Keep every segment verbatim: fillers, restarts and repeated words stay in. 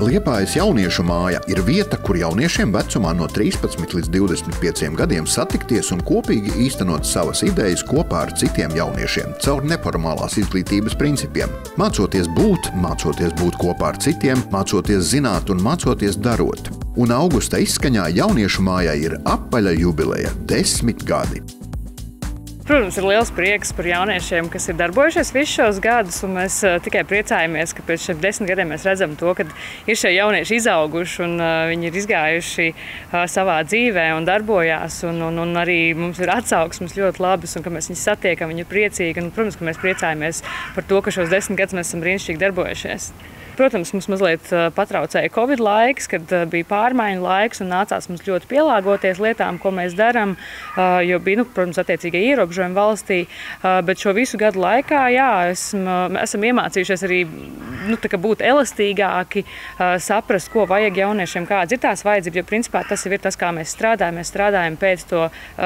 Liepājas jauniešu māja ir vieta, kur jauniešiem vecumā no trīspadsmit līdz divdesmit pieciem gadiem satikties un kopīgi īstenot savas idejas kopā ar citiem jauniešiem caur neformālās izglītības principiem. Mācoties būt, mācoties būt kopā ar citiem, mācoties zināt un mācoties darot. Un augusta izskaņā jauniešu mājai ir apaļa jubileja – desmit gadi. Protams, ir liels prieks par jauniešiem, kas ir darbojušies visus šos gadus, un mēs uh, tikai priecājamies, ka pēc šiem desmit gadiem mēs redzam to, ka ir šie jaunieši izauguši un uh, viņi ir izgājuši uh, savā dzīvē un darbojās, un, un, un arī mums ir atsauksmes ļoti labas, un ka mēs viņus satiekam, viņi ir priecīgi, un, protams, ka mēs priecājamies par to, ka šos desmit gadus mēs esam brīnišķīgi darbojušies. Protams, mums mazliet patraucēja Covid laiks, kad bija pārmaiņu laiks un nācās mums ļoti pielāgoties lietām, ko mēs darām, jo bija, nu, protams, attiecīgie ierobežojumi valstī, bet šo visu gadu laikā, jā, esam, esam iemācījušies arī, nu, tā kā būt elastīgāki, saprast, ko vajag jauniešiem, kādas ir tās vajadzības, jo principā tas ir tas, kā mēs strādājam, mēs strādājam pēc to,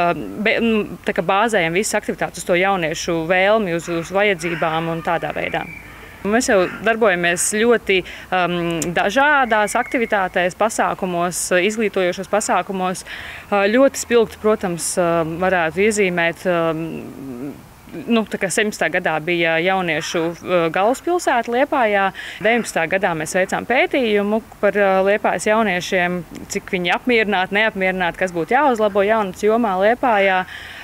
tā kā bāzējam visas aktivitātes uz to jauniešu vēlmi, uz, uz vajadzībām un tādā veidā. Mēs jau darbojamies ļoti um, dažādās aktivitātēs, pasākumos, izglītojošos pasākumos. Uh, ļoti spilgti, protams, uh, varētu iezīmēt. Um, Nu, tā kā septiņdesmitā gadā bija jauniešu galvaspilsēta Liepājā. deviņdesmitā gadā mēs veicām pētījumu par Liepājas jauniešiem, cik viņi apmierināti, neapmierināti, kas būtu jāuzlabo jaunatnes jomā Liepājā.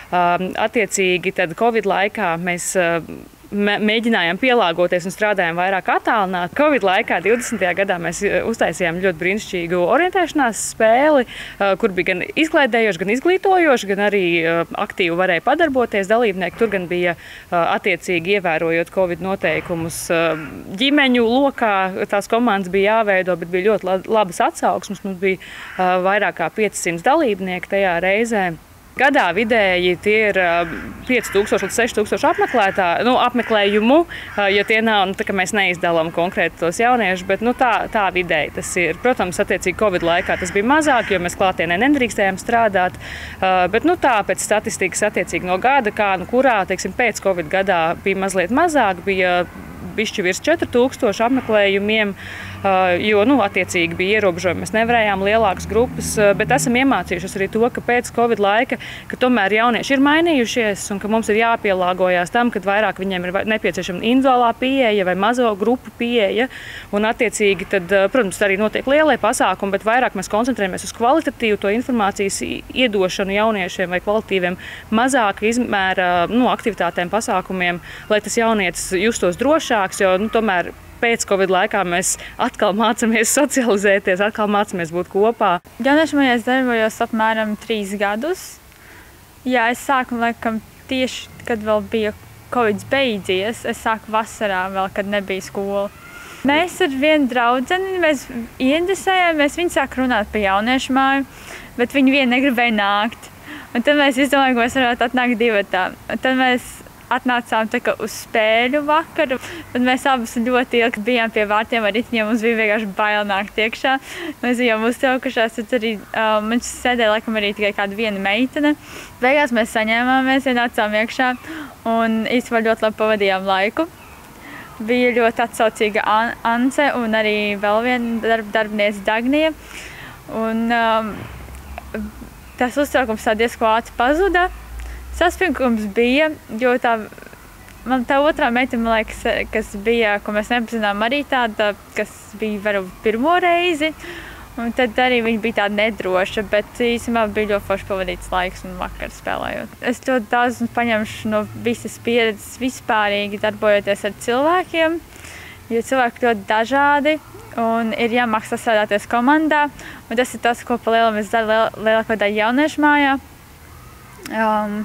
Attiecīgi tad Covid laikā mēs mēģinājām pielāgoties un strādājām vairāk attālināt. Covid laikā, divdesmitajā gadā, mēs uztaisījām ļoti brīnišķīgu orientēšanās spēli, kur bija gan izklaidējoši, gan izglītojoši, gan arī aktīvi varēja padarboties dalībnieki. Tur gan bija attiecīgi ievērojot Covid noteikumus ģimeņu lokā. Tās komandas bija jāveido, bet bija ļoti labas atsauksmes. Mums bija vairāk kā piecsimt dalībnieki tajā reizē. Gadā vidēji tie ir pieci tūkstoši līdz seši tūkstoši apmeklētā, nu, apmeklējumu, jo tie nav, nu, tā kā mēs neizdalām konkrēti tos jauniešus, bet nu, tā, tā vidēji tas ir. Protams, attiecīgi Covid laikā tas bija mazāk, jo mēs klātienē nedrīkstējām strādāt, bet nu, tā pēc statistikas attiecīgi no gada, kā nu, kurā, teiksim, pēc Covid gadā bija mazliet mazāk, bija bišķi virs četri tūkstoši apmeklējumiem, jo, nu, attiecīgi bija ierobežojumi, mēs nevarējām lielākas grupas, bet esam iemācījušies arī to, ka pēc Covid laika, ka tomēr jaunieši ir mainījušies un ka mums ir jāpielāgojās tam, kad vairāk viņiem ir nepieciešama individuālā pieeja vai mazo grupu pieeja, un attiecīgi tad, protams, arī notiek lielie pasākumi, bet vairāk mēs koncentrējamies uz kvalitatīvu to informācijas iedošanu jauniešiem vai kvalitīviem mazāka izmēra, nu, aktivitātēm, pasākumiem, lai tas jaunietis justos drošāks, jo, nu, tomēr pēc Covid laikā mēs atkal mācāmies socializēties, atkal mācāmies būt kopā. Jauniešu mājā es darbojos apmēram trīs gadus. Jā, es sāku, laikam, tieši, kad vēl bija Covid beidzies, es sāku vasarā vēl, kad nebija skola. Mēs ar vienu draudzeni, mēs ieinteresējāmies, viņi sāk runāt par jauniešu māju, bet viņi vien negribēja nākt. Un tad mēs izdomājām, ka mēs varētu atnākt divatā. Un tad mēs atnācām tā kā uz spēļu vakaru, bet mēs abas ļoti ilgi bijām pie vārtiem ar ritiņiem, mums bija vienkārši bail nākt iekšā. Mēs bijām uztraukušās, tad arī uh, mums sēdēja laikam arī tikai kāda viena meitene. Beigās mēs saņēmāmies, ienācām iekšā un īstenībā ļoti labi pavadījām laiku. Bija ļoti atsaucīga An Ance un arī vēl viena darb darbiniece Dagnija. Un um, tas uztraukums tā diezko ātri pazuda. Saspringums bija, jo tā, man tā otrā meitene, man liekas, kas bija, ko mēs nepazinām, arī tāda, kas bija varbūt pirmo reizi, un tad arī viņa bija tāda nedroša, bet īstenībā bija ļoti forši pavadīts laiks un vakar spēlējot. Es ļoti daudz paņemšu no visas pieredzes vispārīgi darbojoties ar cilvēkiem, jo cilvēki ļoti dažādi un ir jāmāk sastrādāties komandā, un tas ir tas, ko pa lielam es daru liel, lielāko daļu jauniešu mājā. Um,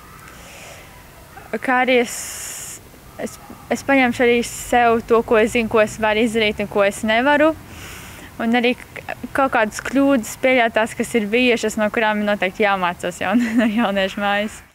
Kā arī es, es, es paņemšu arī sev to, ko es zinu, ko es varu izdarīt un ko es nevaru. Un arī kaut kādas kļūdas pieļautās, kas ir bijušas, no kurām ir noteikti jāmācās jaun, no jauniešu mājas.